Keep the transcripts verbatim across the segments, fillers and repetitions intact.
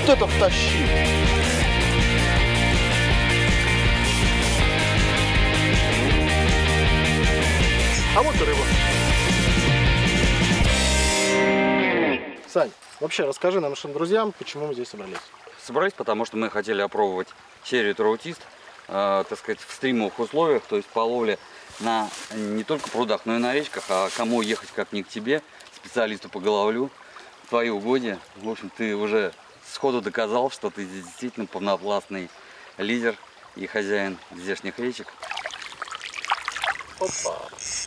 это втащил! А вот и рыба. Сань, вообще расскажи нашим друзьям, почему мы здесь собрались. Собрались, потому что мы хотели опробовать серию траутист, э, так сказать, в стримовых условиях, то есть по ловле на не только прудах, но и на речках. А кому ехать, как не к тебе, специалисту по головлю, в твои угодья. В общем, ты уже сходу доказал, что ты действительно полновластный лидер и хозяин здешних речек. Опа.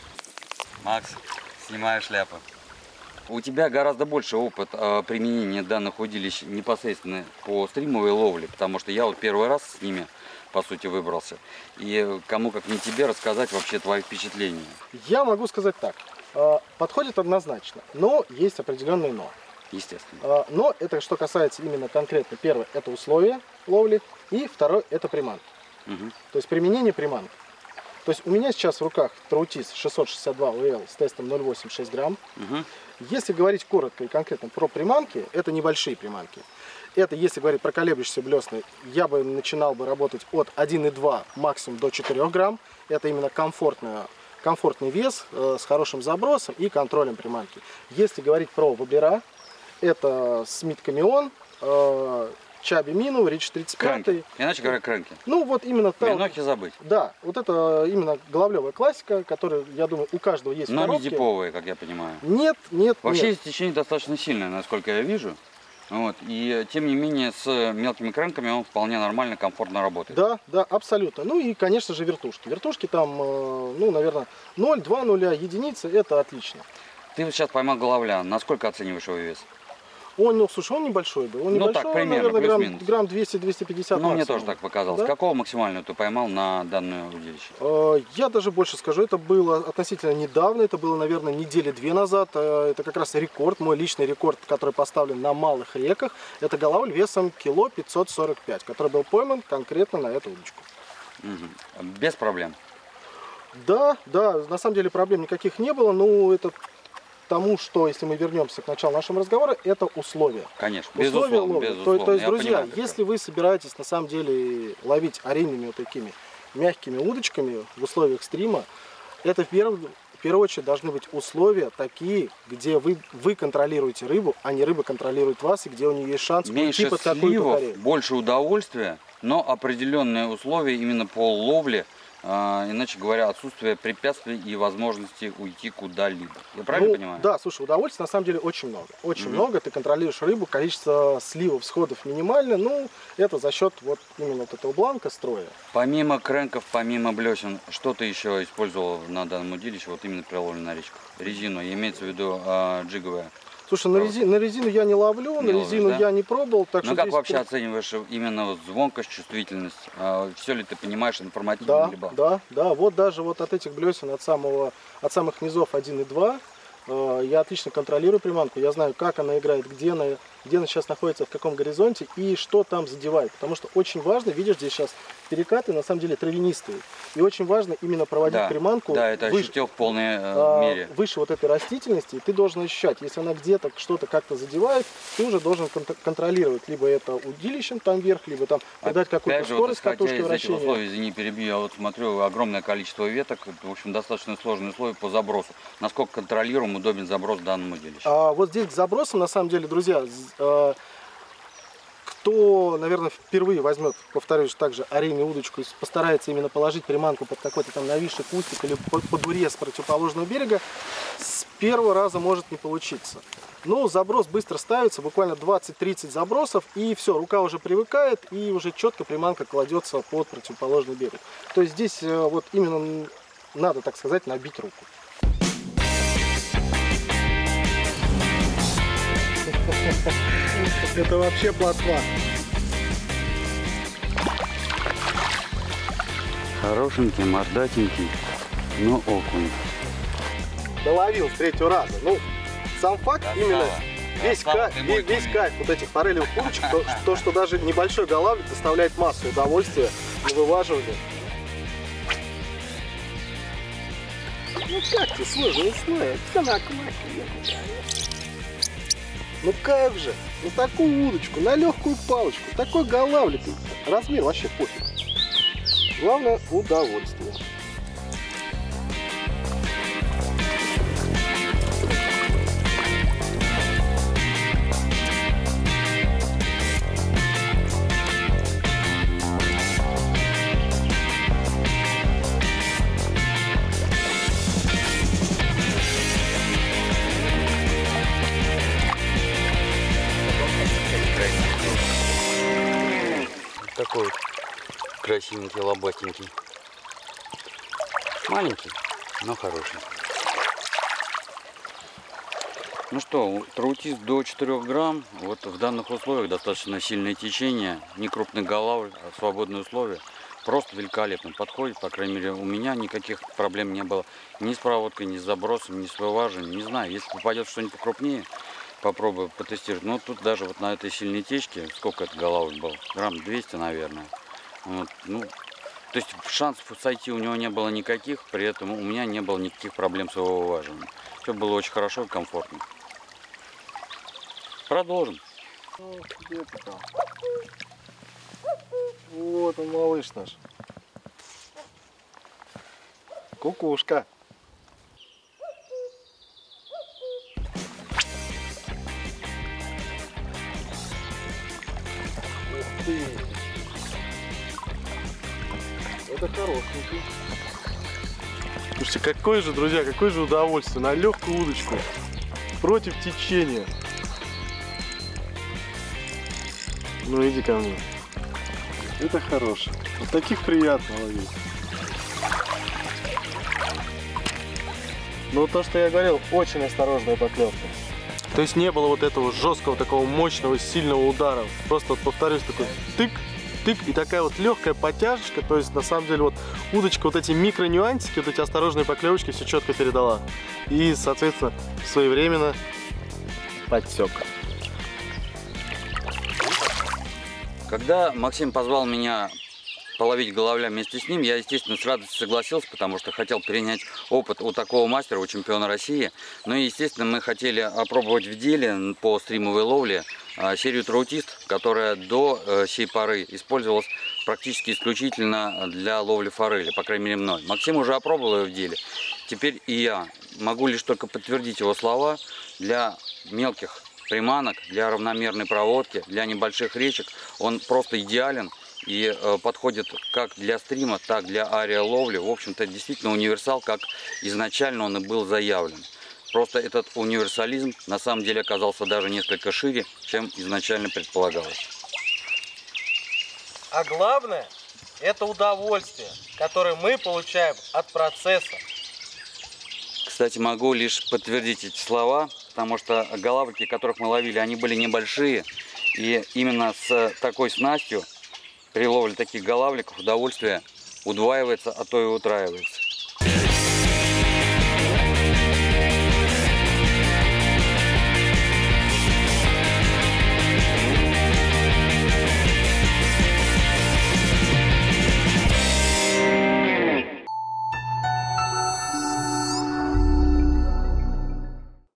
Макс, снимаю шляпу. У тебя гораздо больше опыт э, применения данных удилищ непосредственно по стримовой ловле, потому что я вот первый раз с ними, по сути, выбрался. И кому как не тебе рассказать вообще твои впечатления. Я могу сказать так. Э, подходит однозначно, но есть определенные но. Естественно. Э, но это что касается именно конкретно. Первое, это условия ловли. И второе, это приманка. Угу. То есть применение приманки. То есть у меня сейчас в руках траутист шестьсот шестьдесят два УЛ с тестом ноль восемь шесть грамм. Угу. Если говорить коротко и конкретно про приманки, это небольшие приманки. Это, если говорить про колеблющиеся блесны, я бы начинал бы работать от одного и двух максимум до четырёх грамм. Это именно комфортная, комфортный вес э, с хорошим забросом и контролем приманки. Если говорить про воблера, это Смит Камеон, э, Чаби Мину, Рич тридцать пять. Иначе говоря, крэнки. Ну вот именно там. Минохи забыть. Да, вот это именно головлевая классика, которая, я думаю, у каждого есть. Но в коробке. не диповые, как я понимаю. Нет, нет, Вообще нет. здесь течение достаточно сильное, насколько я вижу. Вот. И тем не менее с мелкими крэнками он вполне нормально, комфортно работает. Да, да, абсолютно. Ну и, конечно же, вертушки. Вертушки там, ну, наверное, ноль, два нуля, единицы, это отлично. Ты вот сейчас поймал головля, насколько оцениваешь его вес? Он, ну, слушай, он небольшой был. Он ну небольшой, так, примерно, наверное, грамм, плюс-минус. грамм двести — двести пятьдесят. Ну, максимум. мне тоже так показалось. Да? Какого максимального ты поймал на данное удилище? Я даже больше скажу, это было относительно недавно, это было, наверное, недели две назад. Это как раз рекорд, мой личный рекорд, который поставлен на малых реках. Это головль весом кило пятьсот сорок пять, который был пойман конкретно на эту удочку. Угу. Без проблем? Да, да, на самом деле проблем никаких не было, но это... Тому, что, если мы вернемся к началу нашего разговора, это условия. Конечно, условия безусловно, ловли. безусловно. То, то есть, Я друзья, понимаю, если вы собираетесь на самом деле ловить аренными вот такими мягкими удочками в условиях стрима, это в первую, в первую очередь должны быть условия такие, где вы, вы контролируете рыбу, а не рыба контролирует вас, и где у нее есть шанс меньше уйти под какую-то сливов, больше удовольствия, но определенные условия именно по ловле. А, иначе говоря, отсутствие препятствий и возможности уйти куда-либо. Я правильно ну, понимаю? Да, слушай, удовольствия на самом деле очень много. Очень Mm-hmm. много. Ты контролируешь рыбу, количество сливов, сходов минимально. Ну, это за счет вот именно вот этого бланка строя. Помимо крэнков, помимо блесен, что ты еще использовал на данном удилище, вот именно при ловле на речках? Резину, имеется в виду а, джиговая. Слушай, на резину, на резину я не ловлю, не на ловишь, резину да? я не пробовал. Так ну что как здесь... вообще оцениваешь именно вот звонкость, чувствительность? А, все ли ты понимаешь информативно? Да, либо? да, да. Вот даже вот от этих блесен, от, самого, от самых низов один и два, э, я отлично контролирую приманку. Я знаю, как она играет, где она, где она сейчас находится, в каком горизонте и что там задевает. Потому что очень важно, видишь, здесь сейчас перекаты на самом деле травянистые. И очень важно именно проводить да, приманку да, это выше, ощутил в полной э, э, мере. выше вот этой растительности. И ты должен ощущать, если она где-то что-то как-то задевает, ты уже должен кон контролировать либо это удилищем там вверх, либо там придать какую-то же, скорость вот, катушки из вращения. этих условий, извини, перебью, я вот смотрю огромное количество веток, в общем, достаточно сложные условия по забросу. Насколько контролируем, удобен заброс данному удилищу? А вот здесь к забросам, на самом деле, друзья, э, кто, наверное, впервые возьмет, повторюсь, также арейную удочку и постарается именно положить приманку под какой-то там нависший кустик или под, под урез противоположного берега, с первого раза может не получиться. Но заброс быстро ставится, буквально двадцать-тридцать забросов, и все, рука уже привыкает, и уже четко приманка кладется под противоположный берег. То есть здесь э, вот именно надо, так сказать, набить руку. Это вообще плотва. Хорошенький, мордатенький, но окунь. Доловил с третьего раза. Ну, сам факт Красава. именно весь, Красава, ка весь, весь кайф вот этих форелевых удочек, то, то, что даже небольшой голавль доставляет массу удовольствия на вываживание. Ну как ты, сложно, сложно, все на кулаке. Ну как же, на такую удочку, на легкую палочку, такой голавлик, размер вообще пофиг. Главное удовольствие. Такой вот красивенький, лобатенький. Маленький, но хороший. Ну что, траутист до четырёх грамм. Вот в данных условиях достаточно сильное течение, не крупный голавль, а свободные условия. Просто великолепно подходит. По крайней мере, у меня никаких проблем не было ни с проводкой, ни с забросом, ни с вываживанием. Не знаю, если попадет что-нибудь покрупнее, попробую потестировать. Но тут даже вот на этой сильной течке, сколько это голавль был? Грамм двести, наверное. Вот, ну, то есть шансов сойти у него не было никаких, при этом у меня не было никаких проблем с его вываживанием. Все было очень хорошо и комфортно. Продолжим. Ну, где ты там? Вот он, малыш наш. Кукушка. Ух ты! Это хорошенький. Слушайте, какое же, друзья, какое же удовольствие на легкую удочку против течения. Ну иди ко мне. Это хорошо. Вот таких приятно ловить. Ну то, что я говорил, очень осторожная поклевка. То есть не было вот этого жесткого, такого мощного, сильного удара. Просто вот повторюсь, такой тык, тык и такая вот легкая подтяжечка. То есть на самом деле вот удочка, вот эти микро-нюансики, вот эти осторожные поклевочки все четко передала. И, соответственно, своевременно подсек. Когда Максим позвал меня половить головля вместе с ним, я, естественно, с радостью согласился, потому что хотел перенять опыт у такого мастера, у чемпиона России. Ну и, естественно, мы хотели опробовать в деле по стримовой ловле серию траутист, которая до сей поры использовалась практически исключительно для ловли форели, по крайней мере мной. Максим уже опробовал ее в деле. Теперь и я могу лишь только подтвердить его слова. Для мелких приманок, для равномерной проводки, для небольших речек он просто идеален и э, подходит как для стрима, так для аэриаловли. В общем-то, действительно универсал, как изначально он и был заявлен. Просто этот универсализм на самом деле оказался даже несколько шире, чем изначально предполагалось. А главное, это удовольствие, которое мы получаем от процесса. Кстати, могу лишь подтвердить эти слова, потому что голавлики, которых мы ловили, они были небольшие. И именно с такой снастью при ловле таких голавликов удовольствие удваивается, а то и утраивается.